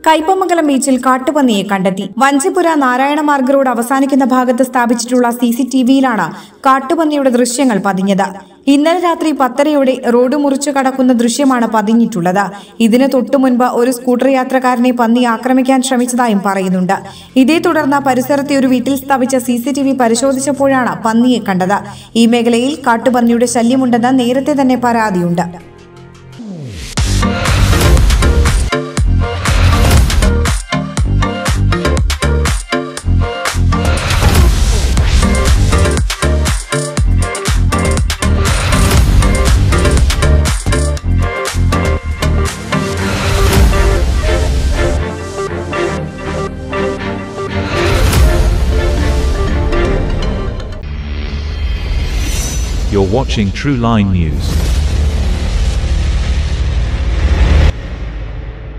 കൈപ്പമംഗലം ബീച്ചിൽ കാട്ടുപന്നിയെ കണ്ടെത്തി. വഞ്ചിപ്പുര നാരായണ മാർഗ് റോഡ് അവസാനിക്കുന്ന ഭാഗത്ത് സ്ഥാപിച്ചിട്ടുള്ള CCTVയിലാണ് കാട്ടുപന്നിയുടെ ദൃശ്യങ്ങൾ പതിഞ്ഞത്. ഇന്നലെ രാത്രി 10:30-യോടെ റോഡ് മുറിച്ചു കടക്കുന്ന ദൃശ്യമാണ് പതിഞ്ഞിട്ടുള്ളത്. ഇതിന് തൊട്ടുമുൻപ് ഒരു സ്കൂട്ടർ യാത്രക്കാരനെ പന്നി ആക്രമിക്കാൻ ശ്രമിച്ചതായും പറയുന്നുണ്ട്. ഇതേ തുടർന്ന് പരിസരത്തെ ഒരു വീട്ടിൽ സ്ഥാപിച്ച CCTV പരിശോധിച്ചപ്പോഴാണ് പന്നിയെ കണ്ടത്. ഈ മേഖലയിൽ കാട്ടുപന്നിയുടെ ശല്യമുണ്ടെന്ന് നേരത്തെ തന്നെ പരാതിയുണ്ട്. You're watching True Line News.